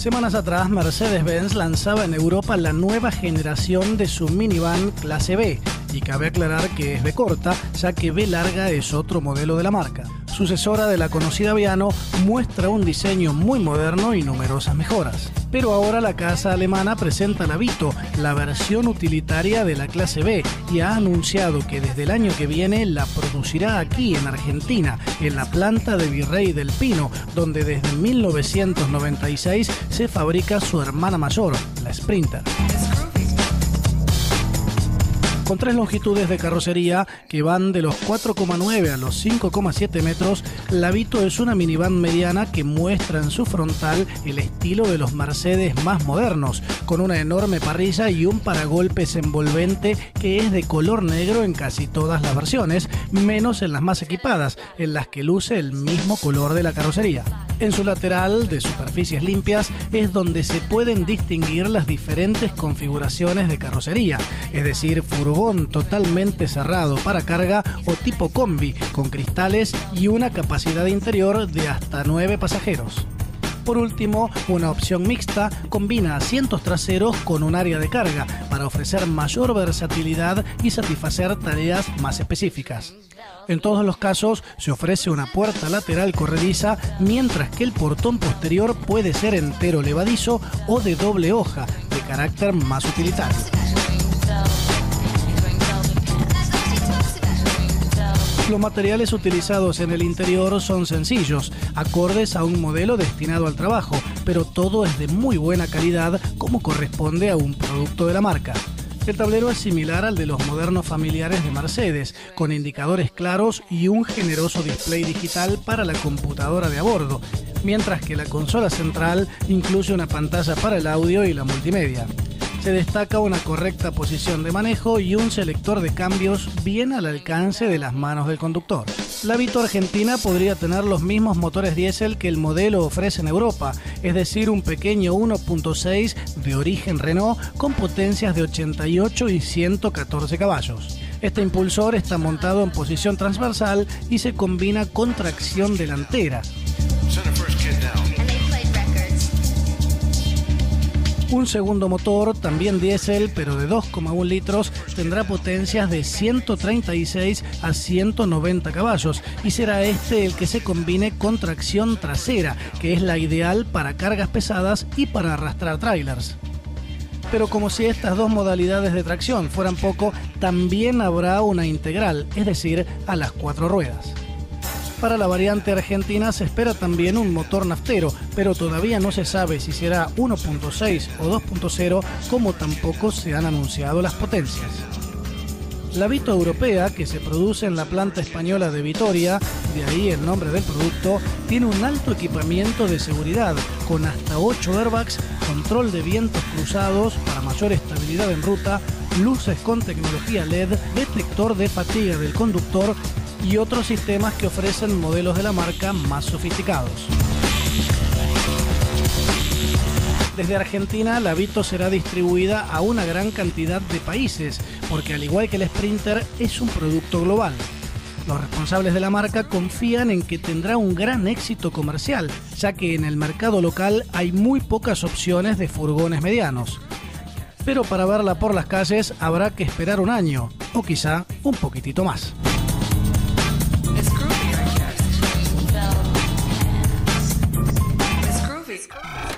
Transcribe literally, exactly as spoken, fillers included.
Semanas atrás, Mercedes-Benz lanzaba en Europa la nueva generación de su minivan clase B, y cabe aclarar que es B corta, ya que B larga es otro modelo de la marca. Sucesora de la conocida Viano, muestra un diseño muy moderno y numerosas mejoras. Pero ahora la casa alemana presenta la Vito, la versión utilitaria de la clase B, y ha anunciado que desde el año que viene la producirá aquí en Argentina, en la planta de Virrey del Pino, donde desde mil novecientos noventa y seis se fabrica su hermana mayor, la Sprinter. Con tres longitudes de carrocería que van de los cuatro coma nueve a los cinco coma siete metros, la Vito es una minivan mediana que muestra en su frontal el estilo de los Mercedes más modernos, con una enorme parrilla y un paragolpes envolvente que es de color negro en casi todas las versiones, menos en las más equipadas, en las que luce el mismo color de la carrocería. En su lateral, de superficies limpias, es donde se pueden distinguir las diferentes configuraciones de carrocería, es decir, furgón totalmente cerrado para carga o tipo combi, con cristales y una capacidad interior de hasta nueve pasajeros. Por último, una opción mixta combina asientos traseros con un área de carga para ofrecer mayor versatilidad y satisfacer tareas más específicas. En todos los casos se ofrece una puerta lateral corrediza, mientras que el portón posterior puede ser entero levadizo o de doble hoja, de carácter más utilitario. Los materiales utilizados en el interior son sencillos, acordes a un modelo destinado al trabajo, pero todo es de muy buena calidad, como corresponde a un producto de la marca. El tablero es similar al de los modernos familiares de Mercedes, con indicadores claros y un generoso display digital para la computadora de a bordo, mientras que la consola central incluye una pantalla para el audio y la multimedia. Se destaca una correcta posición de manejo y un selector de cambios bien al alcance de las manos del conductor. La Vito argentina podría tener los mismos motores diésel que el modelo ofrece en Europa, es decir, un pequeño uno punto seis de origen Renault con potencias de ochenta y ocho y ciento catorce caballos. Este impulsor está montado en posición transversal y se combina con tracción delantera. Un segundo motor, también diésel, pero de dos coma uno litros, tendrá potencias de ciento treinta y seis a ciento noventa caballos y será este el que se combine con tracción trasera, que es la ideal para cargas pesadas y para arrastrar trailers. Pero como si estas dos modalidades de tracción fueran poco, también habrá una integral, es decir, a las cuatro ruedas. Para la variante argentina se espera también un motor naftero, pero todavía no se sabe si será uno punto seis o dos punto cero, como tampoco se han anunciado las potencias. La Vito europea, que se produce en la planta española de Vitoria, de ahí el nombre del producto, tiene un alto equipamiento de seguridad, con hasta ocho airbags, control de vientos cruzados para mayor estabilidad en ruta, luces con tecnología L E D, detector de fatiga del conductor y otros sistemas que ofrecen modelos de la marca más sofisticados. Desde Argentina, la Vito será distribuida a una gran cantidad de países, porque al igual que el Sprinter, es un producto global. Los responsables de la marca confían en que tendrá un gran éxito comercial, ya que en el mercado local hay muy pocas opciones de furgones medianos. Pero para verla por las calles habrá que esperar un año, o quizá un poquitito más. It's groovy.